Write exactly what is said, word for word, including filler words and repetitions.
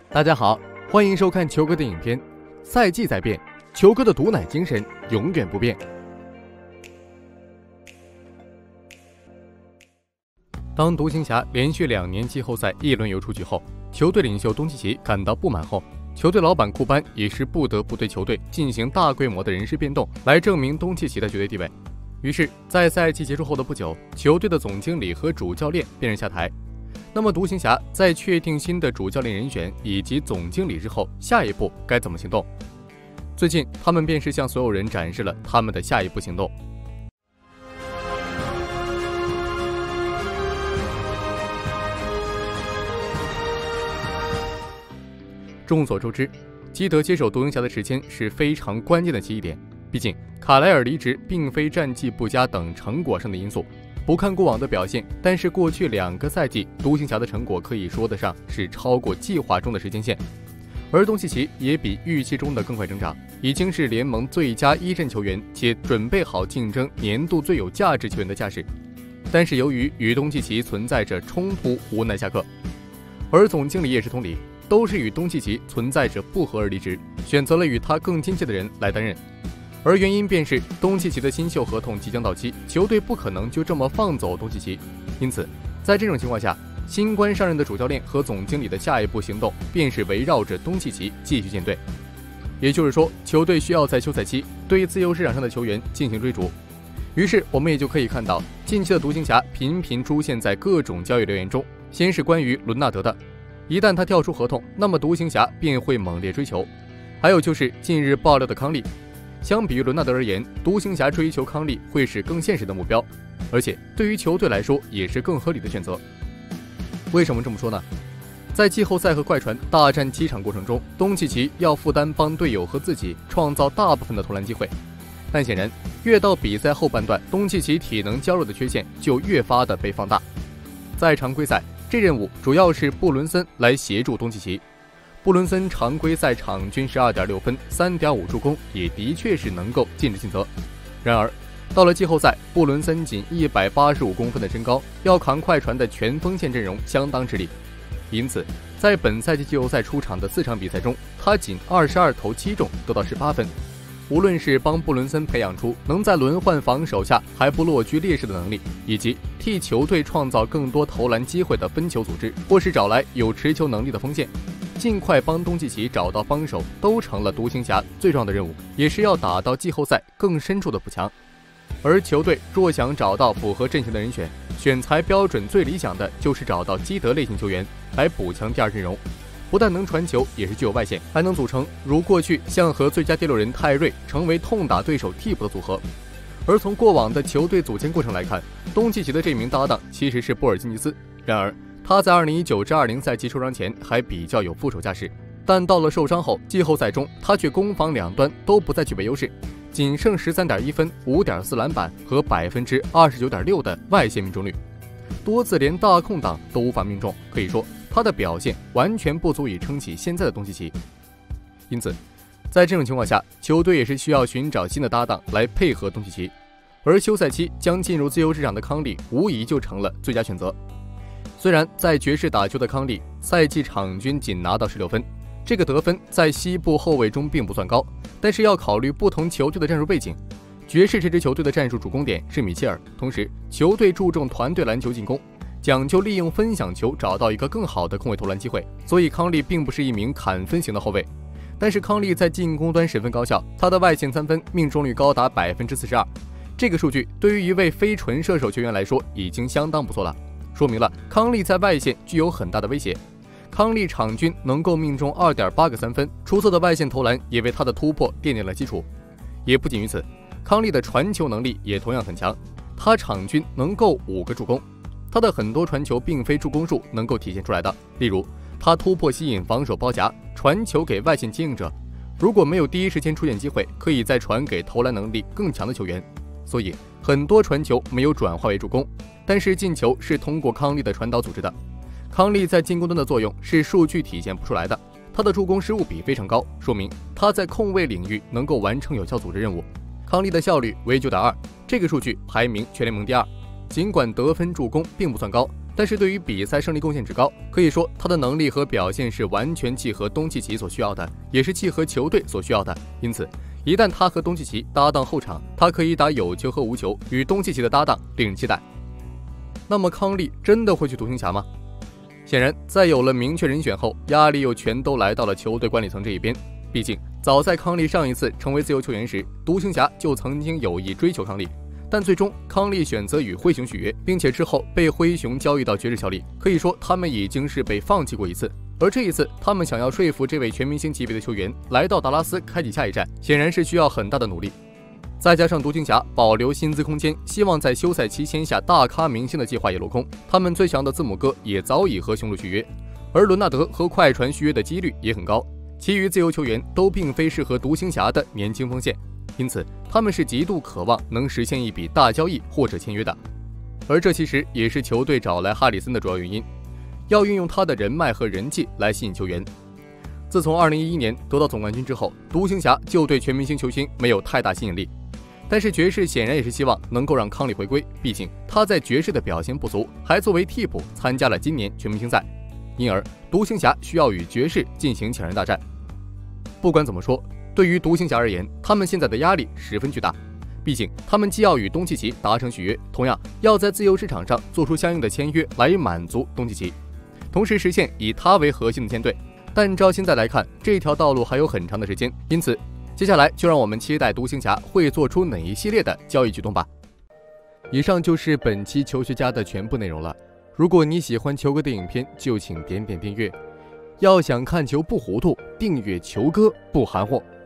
大家好，欢迎收看球哥的影片。赛季在变，球哥的毒奶精神永远不变。当独行侠连续两年季后赛一轮游出局后，球队领袖东契奇感到不满后，球队老板库班也是不得不对球队进行大规模的人事变动，来证明东契奇的绝对地位。于是，在赛季结束后的不久，球队的总经理和主教练便是下台。那么，独行侠在确定新的主教练人选以及总经理之后，下一步该怎么行动？最近，他们便是向所有人展示了他们的下一步行动。众所周知，基德接手独行侠的时间是非常关键的起始点。毕竟，卡莱尔离职并非战绩不佳等成果上的因素。不看过往的表现，但是过去两个赛季，独行侠的成果可以说得上是超过计划中的时间线。而东契奇也比预期中的更快成长，已经是联盟最佳一阵球员，且准备好竞争年度最有价值球员的架势。但是由于与东契奇存在着冲突，无奈下课。而总经理也是同理，都是与东契奇存在着不合而离职，选择了与他更亲切的人来担任。而原因便是东契奇的新秀合同即将到期，球队不可能就这么放走东契奇。因此，在这种情况下，新官上任的主教练和总经理的下一步行动便是围绕着东契奇继续建队。也就是说，球队需要在休赛期对自由市场上的球员进行追逐。于是，我们也就可以看到，近期的独行侠频频出现在各种交易留言中。先是关于伦纳德的，一旦他跳出合同，那么独行侠便会猛烈追求。还有就是近日爆料的康利。相比于伦纳德而言，独行侠追求康利会是更现实的目标，而且对于球队来说也是更合理的选择。为什么这么说呢？在季后赛和快船大战七场过程中，东契奇要负担帮队友和自己创造大部分的投篮机会，但显然越到比赛后半段，东契奇体能较弱的缺陷就越发的被放大。在常规赛，这任务主要是布伦森来协助东契奇。布伦森常规赛场均 十二点六分 三点五 助攻，也的确是能够尽职尽责。然而到了季后赛，布伦森仅一百八十五公分的身高，要扛快船的全锋线阵容相当吃力。因此在本赛季季后赛出场的四场比赛中，他仅二十二投七中，得到十八分。无论是帮布伦森培养出能在轮换防守下还不落居劣势的能力，以及替球队创造更多投篮机会的分球组织，或是找来有持球能力的锋线，尽快帮东契奇找到帮手，都成了独行侠最重要的任务，也是要打到季后赛更深处的补强。而球队若想找到符合阵型的人选，选材标准最理想的就是找到基德类型球员来补强第二阵容，不但能传球，也是具有外线，还能组成如过去像和最佳第六人泰瑞成为痛打对手替补的组合。而从过往的球队组建过程来看，东契奇的这名搭档其实是波尔津吉斯。然而他在二零一九至二零赛季受伤前还比较有副手架势，但到了受伤后，季后赛中他却攻防两端都不再具备优势，仅剩 十三点一分 五点四篮板和 百分之二十九点六 的外线命中率，多次连大空档都无法命中，可以说他的表现完全不足以撑起现在的东契奇。因此在这种情况下，球队也是需要寻找新的搭档来配合东契奇，而休赛期将进入自由市场的康利无疑就成了最佳选择。虽然在爵士打球的康利赛季场均仅拿到十六分，这个得分在西部后卫中并不算高，但是要考虑不同球队的战术背景。爵士这支球队的战术主攻点是米切尔，同时球队注重团队篮球进攻，讲究利用分享球找到一个更好的空位投篮机会，所以康利并不是一名砍分型的后卫。但是康利在进攻端十分高效，他的外线三分命中率高达 百分之四十二， 这个数据对于一位非纯射手球员来说已经相当不错了，说明了康利在外线具有很大的威胁。康利场均能够命中 二点八 个三分，出色的外线投篮也为他的突破奠定了基础。也不仅于此，康利的传球能力也同样很强，他场均能够五个助攻。他的很多传球并非助攻数能够体现出来的，例如他突破吸引防守包夹，传球给外线接应者，如果没有第一时间出现机会，可以再传给投篮能力更强的球员。所以很多传球没有转化为助攻，但是进球是通过康利的传导组织的。康利在进攻端的作用是数据体现不出来的，他的助攻失误比非常高，说明他在控卫领域能够完成有效组织任务。康利的效率为 九点二， 这个数据排名全联盟第二。尽管得分助攻并不算高， 但是对于比赛胜利贡献之高，可以说他的能力和表现是完全契合东契奇所需要的，也是契合球队所需要的。因此，一旦他和东契奇搭档后场，他可以打有球和无球，与东契奇的搭档令人期待。那么康利真的会去独行侠吗？显然，在有了明确人选后，压力又全都来到了球队管理层这一边。毕竟，早在康利上一次成为自由球员时，独行侠就曾经有意追求康利，但最终康利选择与灰熊续约，并且之后被灰熊交易到爵士效力。可以说，他们已经是被放弃过一次。而这一次，他们想要说服这位全明星级别的球员来到达拉斯开启下一站，显然是需要很大的努力。再加上独行侠保留薪资空间，希望在休赛期签下大咖明星的计划也落空。他们最强的字母哥也早已和雄鹿续约，而伦纳德和快船续约的几率也很高。其余自由球员都并非适合独行侠的年轻锋线，因此他们是极度渴望能实现一笔大交易或者签约的。而这其实也是球队找来哈里森的主要原因，要运用他的人脉和人气来吸引球员。自从二零一一年得到总冠军之后，独行侠就对全明星球星没有太大吸引力。但是爵士显然也是希望能够让康利回归，毕竟他在爵士的表现不足，还作为替补参加了今年全明星赛，因而独行侠需要与爵士进行抢人大战。不管怎么说，对于独行侠而言，他们现在的压力十分巨大，毕竟他们既要与东契奇达成续约，同样要在自由市场上做出相应的签约来满足东契奇，同时实现以他为核心的舰队。但照现在来看，这条道路还有很长的时间，因此接下来就让我们期待独行侠会做出哪一系列的交易举动吧。以上就是本期球学家的全部内容了。如果你喜欢球哥的影片，就请点点订阅。要想看球不糊涂，订阅球哥不含糊。